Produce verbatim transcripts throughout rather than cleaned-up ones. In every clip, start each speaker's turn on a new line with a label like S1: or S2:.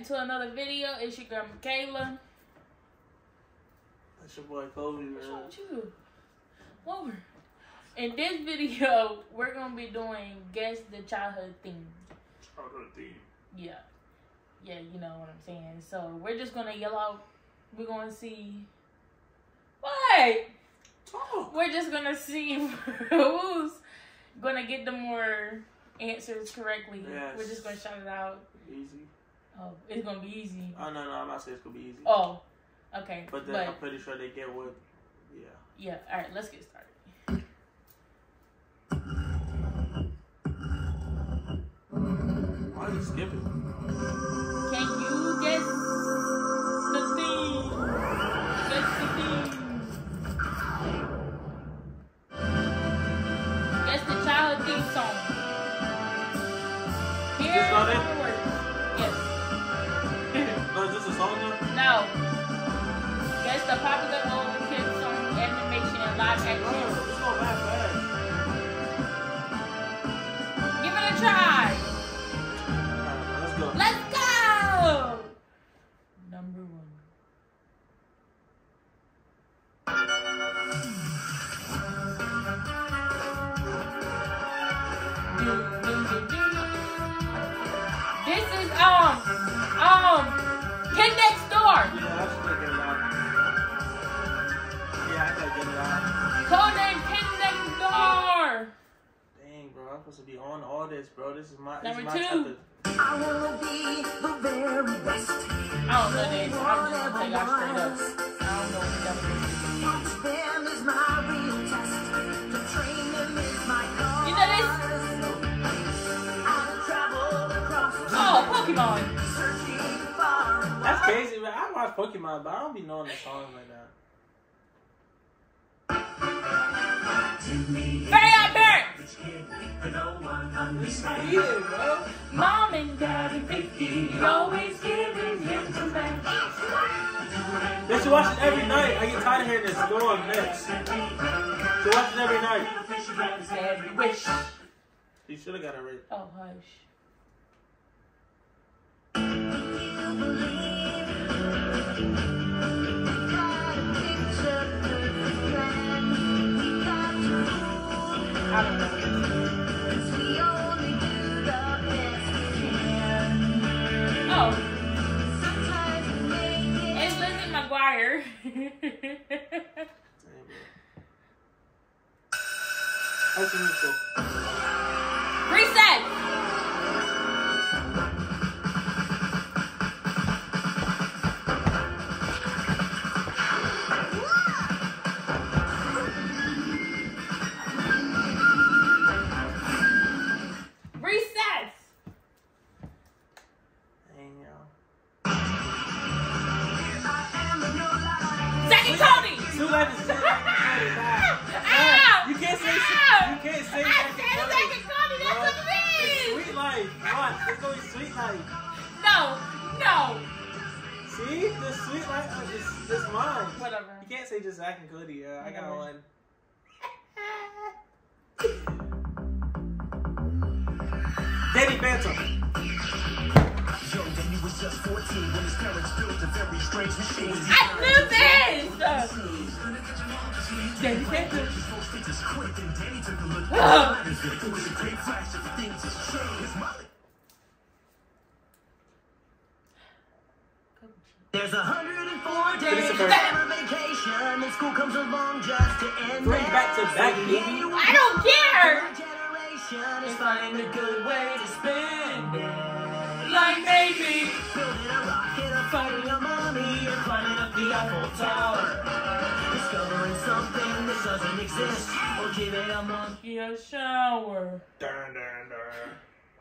S1: into another video. It's your girl Michaela.
S2: That's your boy Kobe, man.
S1: What's wrong with you? Over. In this video, we're gonna be doing guess the childhood theme.
S2: Childhood theme.
S1: Yeah. Yeah, you know what I'm saying. So we're just gonna yell out. We're gonna see. What?
S2: Talk.
S1: We're just gonna see who's gonna get the more answers correctly.
S2: Yes.
S1: We're just gonna shout it out.
S2: Easy.
S1: Oh, it's gonna be easy.
S2: Oh no, no, I'm not saying it's gonna be easy.
S1: Oh, okay.
S2: But then
S1: but,
S2: I'm pretty sure they get what. Yeah.
S1: Yeah. All right. Let's get started.
S2: Why are you skipping?
S1: Can you guess the theme? Guess the theme. Guess the childhood theme song. Here
S2: Just got
S1: are
S2: it?
S1: the words. Yes.
S2: No, is this a song now?
S1: No. Guess the popular old kids song, animation, and live action.
S2: No, it's not that fast.
S1: Give it a try.
S2: Alright, let's go.
S1: Let's go. Number one. This is um um Kid Next Door.
S2: Yeah, I should get it out. Yeah, I gotta get it out.
S1: Codename Kid Next Door.
S2: Dang, bro, I'm supposed to be on all this, bro. This is my, this
S1: Number
S2: is my
S1: two.
S2: type of...
S3: I wanna be the very best.
S1: I don't know this. I'm just gonna take out straight up. I don't know what that is.
S3: Catch them is my real test. To train them is my cause.
S1: You know this?
S3: I've traveled across the
S1: Oh, Pokemon.
S3: searching far and
S2: That's crazy, man. I watch Pokemon, but I don't be knowing the songs like that.
S1: Very Odd Parents.
S2: Yeah, bro.
S1: Mom and Dad and Vicky always giving him some back.
S2: They should watch it every night. I get tired of hearing this. Go on next. So watch it every night.
S1: Every wish.
S2: You should have got it right.
S1: Oh, hush. I don't know. Oh. It's Lizzie McGuire.
S2: Damn, bro. That's the musical.
S1: Reset. Recess.
S2: Dang, yo.
S1: Second Cody.
S2: Too late to say that.
S1: Ow!
S2: You can't say
S1: Ow!
S2: you can't say
S1: I
S2: that.
S1: said Second Cody. That's what it
S2: It's
S1: is.
S2: Sweet Life. Watch. It's going Sweet Life.
S1: No, no.
S2: See? The Sweet Life is this mine.
S1: Whatever.
S2: You can't say just Zach and Cody. Uh, I got
S1: Whatever.
S2: one. Danny Phantom.
S4: Yo, Danny was just fourteen when his parents built a very strange machine.
S1: I knew this. Danny Phantom.
S4: Folks think it's quick, and Danny took a look.
S1: Ugh.
S4: It was a great flash of things has changed. There's a hundred and four days of summer vacation, and school comes along just to end.
S2: Three back to back, baby.
S1: I don't care.
S4: My generation is finding a good way to spend it.
S1: Like maybe.
S4: Building a rocket, or fighting a mummy, and climbing up the Eiffel Tower. Discovering something that doesn't exist, or giving a monkey
S1: A shower.
S2: Dun, dun, dun.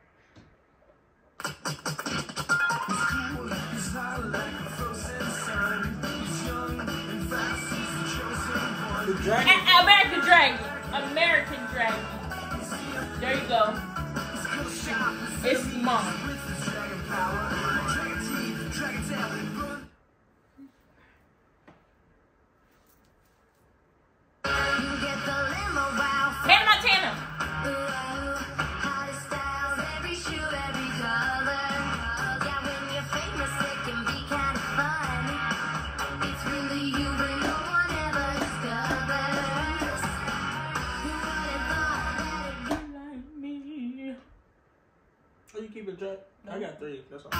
S4: It's not like a frozen sun. It's young and fast. It's the chosen one.
S2: The dragon.
S1: A- American Dragon. American Dragon. There you go. It's mom.
S4: Dragon power, dragon teeth, dragon tail.
S1: Hannah Montana.
S2: keep it track? I got three. That's all.
S1: I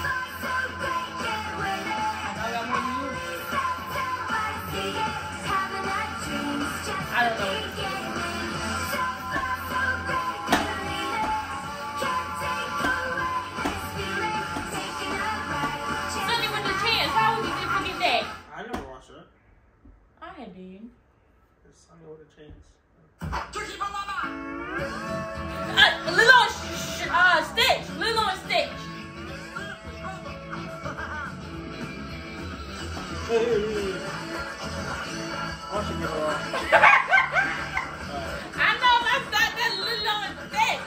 S1: got more than you. I don't know. Sunny with the Chance. How would you just forget that?
S2: I never watched that.
S1: I did.
S2: It's Sunny with a Chance.
S1: Uh, Lilo and sh- uh, Stitch. Lilo and Stitch.
S2: Hey, hey, hey, hey. I want you to get her off.
S1: I know that's not that Lilo and Stitch.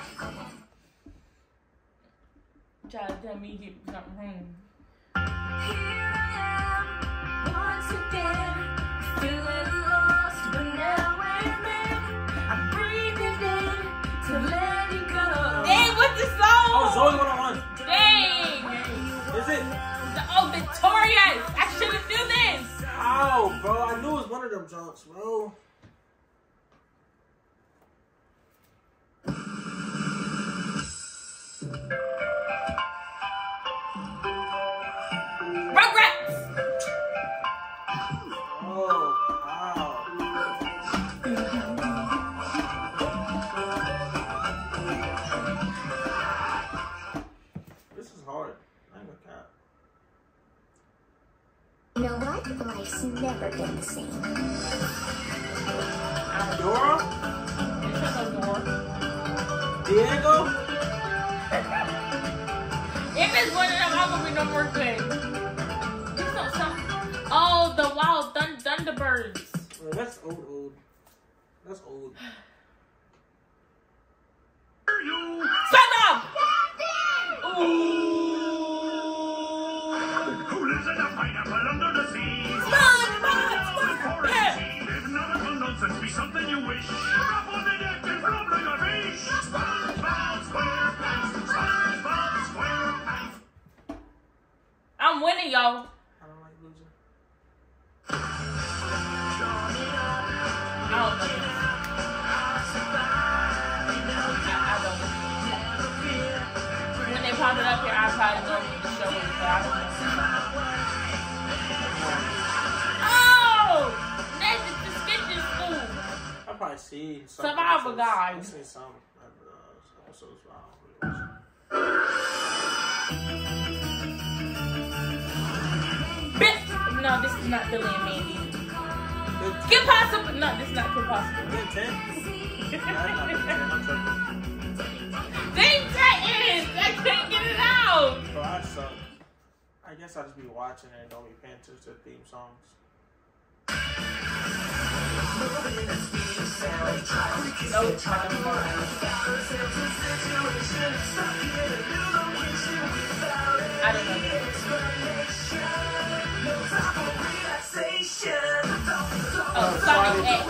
S1: Try to tell me you get something wrong.
S3: Here I am, once again, feeling lost, but now and then, I'm breathing in to let it go.
S1: Dang, what's the song?
S2: Oh, Zoe one oh one.
S1: Dang.
S2: Is it?
S1: The, oh, Victorious. I should have knew this.
S2: Ow, bro. I knew it was one of them jumps, bro.
S1: Rugrats.
S2: Oh, wow. This is hard. I ain't gonna cap.
S5: You know what? Life's never been the same.
S2: Dora?
S1: This is a door.
S2: Diego?
S1: If it's one of them, I'm gonna be no more good. This don't sound. Oh, the Wild Thun- Thunderbirds.
S2: Well, that's old, old. That's old.
S1: SpongeBob.
S4: Who lives in a pineapple under the sea?
S1: SpongeBob.
S4: Orange sea, if nautical nonsense be something you wish. Drop on the deck and flop like a fish. SpongeBob SquarePants, SpongeBob SquarePants.
S1: I'm winning, y'all.
S2: I don't like losing.
S1: I don't know. I, I don't. When they popped it up here, I probably know the show was, but I don't know. Oh! That's the Sketches School.
S2: I probably see some
S1: Survivor
S2: episodes.
S1: Guide.
S2: I've seen some uh, episodes, but I don't really watch
S1: Bit. No, this is not Billy and Mandy.
S2: it.
S1: Kim Possible. No, this is not Kim Possible.
S2: Ben ten? That's not Ben ten, I'm tripping.
S1: Dang Titans! I can't get it out!
S2: Bro, I suck. I guess I just be watching it and don't be paying attention to the theme songs.
S1: Nope, I don't know. I don't know this. Oh, Sonic X.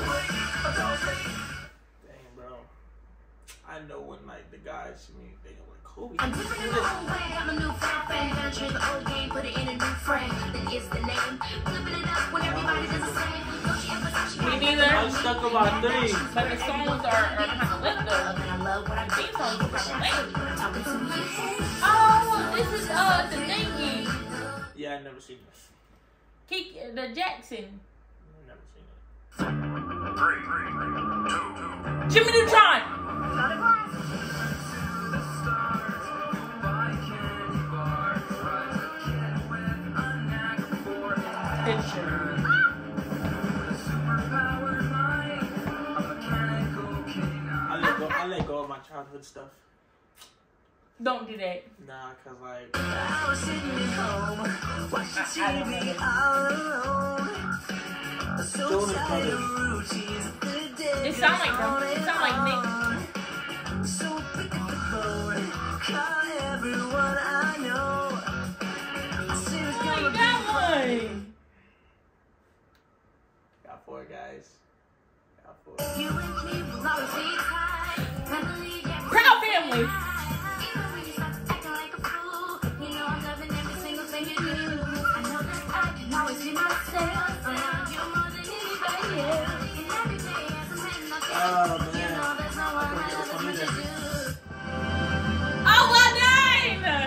S2: Dang, bro. I know when like the guys see me, they go like, Kobe.
S5: I'm different in my own way. I'm a new fan fan. Gonna change the old game, put it in a new frame. Then it's the name. Flipping it up when everybody does the same. Don't you ever touch
S1: Me
S2: I'm
S1: neither.
S2: stuck about three.
S1: But the songs are, are kind of lit though.
S5: I love what I
S1: The theme songs are kind of lit.
S5: talking to you.
S1: Oh, this is uh the thingy.
S2: Yeah, I never seen this.
S1: Keek, the Jackson.
S2: I've never seen it.
S4: Three, three, two, two.
S1: Jimmy Neutron. Picture.
S2: I let go. I let go of my childhood stuff.
S1: Don't do that.
S2: Nah, cause like
S3: I was sitting at home, watching T
S1: I don't
S3: V
S1: know.
S3: all alone. So
S2: Jonas
S3: tired
S2: Brothers.
S3: of routines of the day.
S1: It sound like them. It sound like Nick.
S3: So pick up the phone, call everyone I know. I said it's
S1: Oh,
S3: gonna
S1: you
S3: be
S1: got one.
S2: got four guys. Got four.
S5: You and me will always be high. Finally, yeah.
S1: Proud Family.
S5: Even when you start acting like a fool, you know I'm loving every single thing you do. I know that I can always be myself around you more than anybody else. And every day as a man, I
S2: Oh
S5: feel, you
S2: man.
S5: know there's no one
S2: I
S5: I
S2: forget
S5: love
S2: this
S5: as
S2: one
S5: much
S2: either.
S5: as you.
S1: Oh, well done.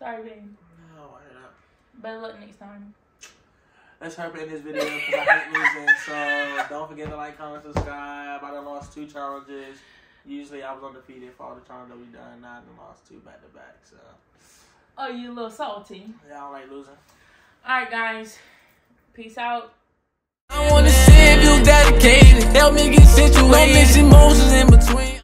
S1: Sorry, babe.
S2: No, word up.
S1: Better luck next time.
S2: Let's hurry up in this video because I hate losing. So don't forget to like, comment, subscribe. I done lost two challenges. Usually I was undefeated for all the challenges we done. Now I done lost two back to back. So.
S1: Oh, you a little salty.
S2: Yeah, I don't like losing.
S1: Alright, guys. Peace out.
S4: I wanna see if you dedicated. Help me get situated. No mixed emotions in between.